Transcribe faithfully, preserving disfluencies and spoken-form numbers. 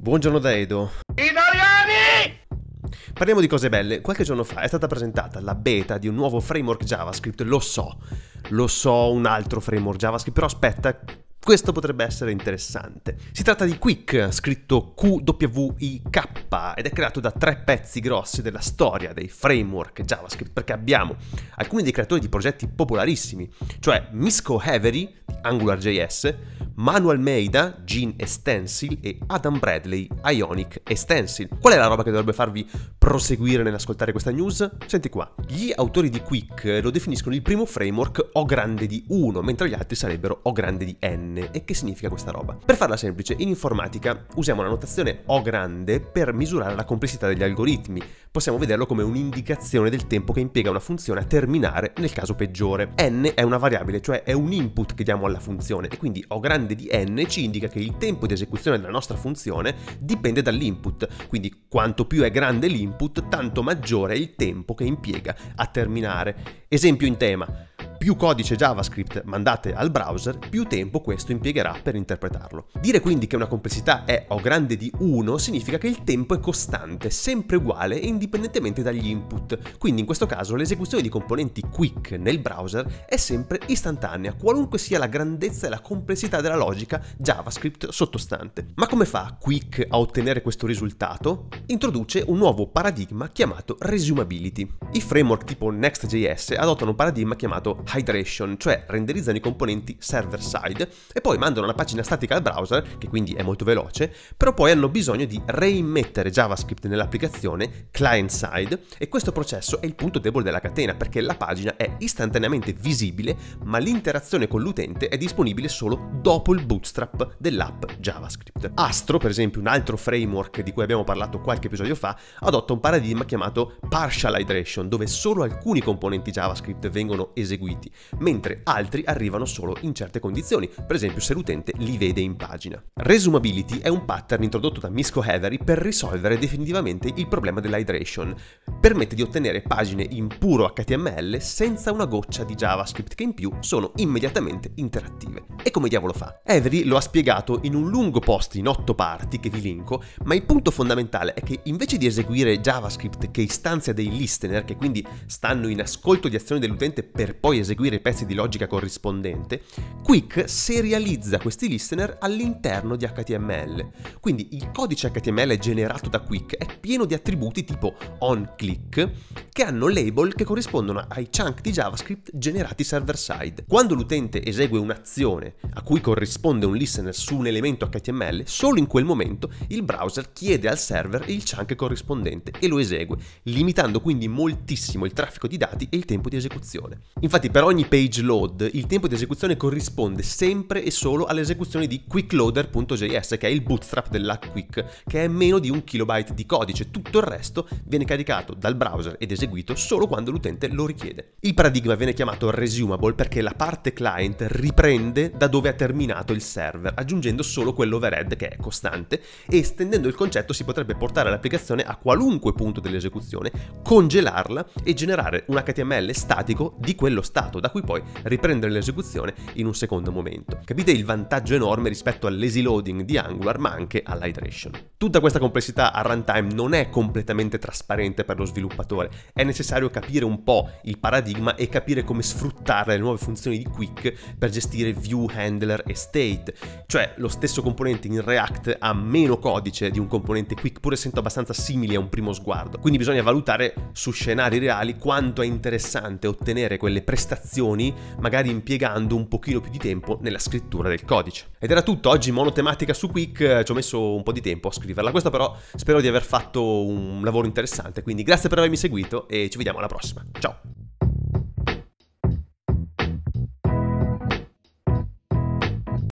Buongiorno da Edo. Italiani! Parliamo di cose belle. Qualche giorno fa è stata presentata la beta di un nuovo framework JavaScript. Lo so, lo so, un altro framework JavaScript, però aspetta, questo potrebbe essere interessante. Si tratta di Qwik, scritto Q W I K, ed è creato da tre pezzi grossi della storia dei framework JavaScript, perché abbiamo alcuni dei creatori di progetti popolarissimi, cioè Misko Hevery di AngularJS, Manu Almeida, Gene e Stencil, e Adam Bradley, Ionic e Stencil. Qual è la roba che dovrebbe farvi proseguire nell'ascoltare questa news? Senti qua. Gli autori di Qwik lo definiscono il primo framework O grande di uno, mentre gli altri sarebbero O grande di n. E che significa questa roba? Per farla semplice, in informatica usiamo la notazione O grande per misurare la complessità degli algoritmi. Possiamo vederlo come un'indicazione del tempo che impiega una funzione a terminare nel caso peggiore. N è una variabile, cioè è un input che diamo alla funzione, e quindi O grande di n ci indica che il tempo di esecuzione della nostra funzione dipende dall'input, quindi quanto più è grande l'input, tanto maggiore è il tempo che impiega a terminare. Esempio in tema: più codice JavaScript mandate al browser, più tempo questo impiegherà per interpretarlo. Dire quindi che una complessità è O grande di uno significa che il tempo è costante, sempre uguale e indipendentemente dagli input. Quindi in questo caso l'esecuzione di componenti Qwik nel browser è sempre istantanea, qualunque sia la grandezza e la complessità della logica JavaScript sottostante. Ma come fa Qwik a ottenere questo risultato? Introduce un nuovo paradigma chiamato resumability. I framework tipo Next.js adottano un paradigma chiamato hydration, cioè renderizzano i componenti server side e poi mandano la pagina statica al browser, che quindi è molto veloce, però poi hanno bisogno di reimmettere JavaScript nell'applicazione client side, e questo processo è il punto debole della catena, perché la pagina è istantaneamente visibile, ma l'interazione con l'utente è disponibile solo dopo il bootstrap dell'app JavaScript. Astro, per esempio, un altro framework di cui abbiamo parlato qualche episodio fa, adotta un paradigma chiamato partial hydration, dove solo alcuni componenti JavaScript vengono eseguiti, mentre altri arrivano solo in certe condizioni, per esempio se l'utente li vede in pagina. Resumability è un pattern introdotto da Misko Hevery per risolvere definitivamente il problema dell'hydration. Permette di ottenere pagine in puro H T M L senza una goccia di JavaScript, che in più sono immediatamente interattive. E come diavolo fa? Hevery lo ha spiegato in un lungo post in otto parti che vi linko, ma il punto fondamentale è che invece di eseguire JavaScript che istanzia dei listener, che quindi stanno in ascolto di azioni dell'utente per poi eseguire i pezzi di logica corrispondente, Qwik serializza questi listener all'interno di H T M L. Quindi il codice H T M L generato da Qwik è pieno di attributi tipo onClick che hanno label che corrispondono ai chunk di JavaScript generati server-side. Quando l'utente esegue un'azione a cui corrisponde un listener su un elemento H T M L, solo in quel momento il browser chiede al server il chunk corrispondente e lo esegue, limitando quindi moltissimo il traffico di dati e il tempo di esecuzione. Infatti per ogni page load il tempo di esecuzione corrisponde sempre e solo all'esecuzione di quickloader.js, che è il bootstrap della Qwik, che è meno di un kilobyte di codice. Tutto il resto viene caricato dal browser ed eseguito solo quando l'utente lo richiede. Il paradigma viene chiamato resumable perché la parte client riprende da dove ha terminato il server, aggiungendo solo quell'overhead che è costante, e estendendo il concetto si potrebbe portare l'applicazione a qualunque punto dell'esecuzione, congelarla e generare un H T M L statico di quello stato, da cui poi riprendere l'esecuzione in un secondo momento. Capite il vantaggio enorme rispetto all'easy loading di Angular, ma anche all'hydration. Tutta questa complessità a runtime non è completamente trasparente per lo sviluppatore, è necessario capire un po' il paradigma e capire come sfruttare le nuove funzioni di Qwik per gestire view, handler e state. Cioè, lo stesso componente in React ha meno codice di un componente Qwik, pur essendo abbastanza simili a un primo sguardo. Quindi bisogna valutare su scenari reali quanto è interessante ottenere quelle prestazioni, magari impiegando un pochino più di tempo nella scrittura del codice. Ed era tutto oggi, monotematica su Qwik, ci ho messo un po' di tempo a scriverla. Questo però spero di aver fatto un lavoro interessante, quindi grazie per avermi seguito e ci vediamo alla prossima. Ciao!